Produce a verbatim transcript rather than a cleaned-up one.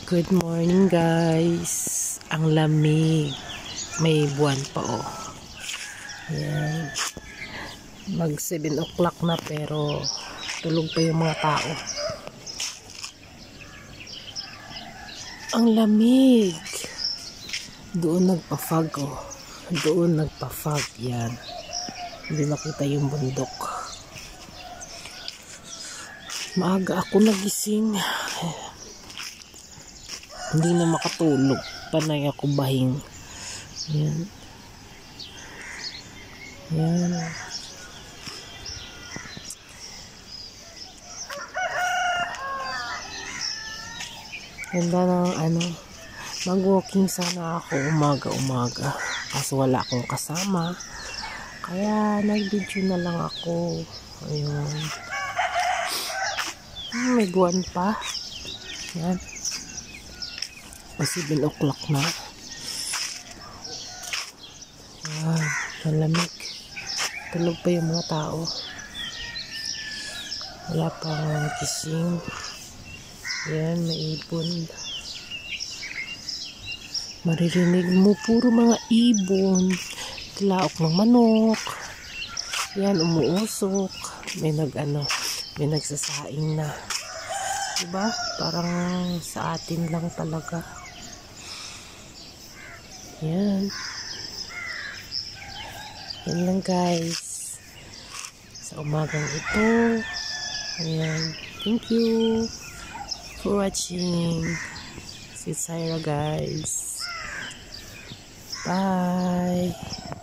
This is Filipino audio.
Good morning guys. Ang lamig. May buwan pa oh. Ayan. Mag seven o'clock na pero tulog pa yung mga tao. Ang lamig. Doon nagpa-fog oh. Doon nagpa-fog. Yan. Hindi makita yung bundok. Maaga ako nagising. Hindi na makatulog. Panay ako bahing. Yan. Yan. Ganda ng ano. Mag-walking sana ako umaga-umaga. Kaso wala akong kasama. Kaya nag-video na lang ako. Ayun. Hmm, may guwan pa. Yan. seven o'clock na. Yan. Malamig. Tulog pa yung mga tao. Wala pang gising. Yan. May ibon. Maririnig mo puro mga ibon. Tilaok ng manok. Yan. Umuusok. May nag ano. May nagsasaing na. Diba? Parang sa atin lang talaga. Yan. Yan lang guys. Sa umagang ito. Ayan. Thank you for watching. Si Syra guys. Bye.